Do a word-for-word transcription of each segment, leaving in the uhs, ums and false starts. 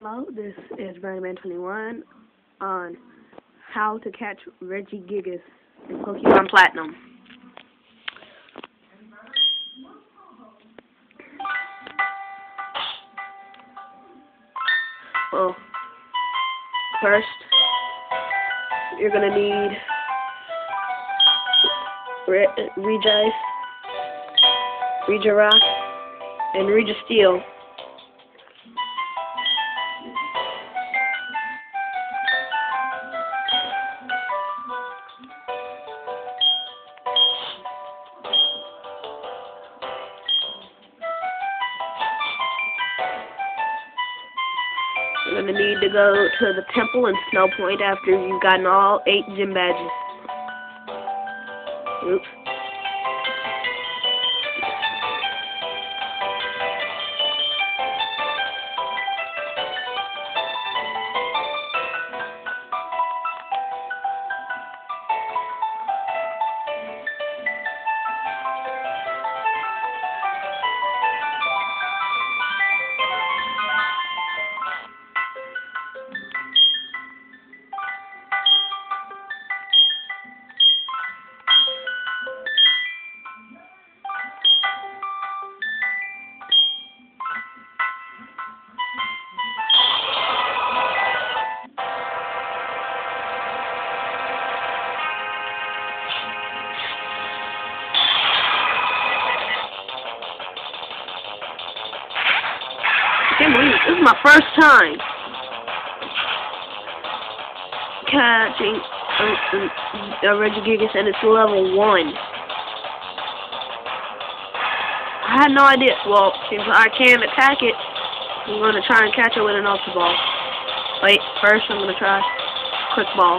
Hello, this is Birdman twenty-one on how to catch Regigigas in Pokemon Platinum. Well, first, you're going to need Re Regigigas, Regigigas, and Registeel. You're going to need to go to the temple in Snow Point after you've gotten all eight gym badges. Oops. I can't believe it. This is my first time catching a, a, a Regigigas, and it's level one. I had no idea. Well, since I can attack it, I'm going to try and catch it with an Ultra Ball. Wait, first I'm going to try Quick Ball.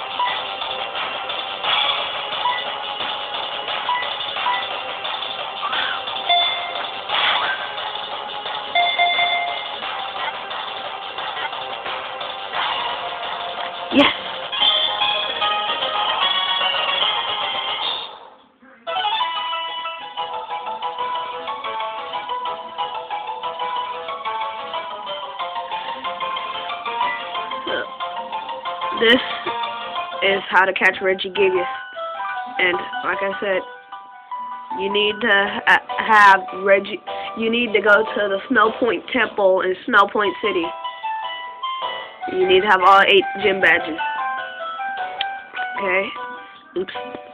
Yes! So, this is how to catch Regigigas. And like I said, you need to ha have Regi you need to go to the Snow Point Temple in Snow Point City. You need to have all eight gym badges. Okay? Oops.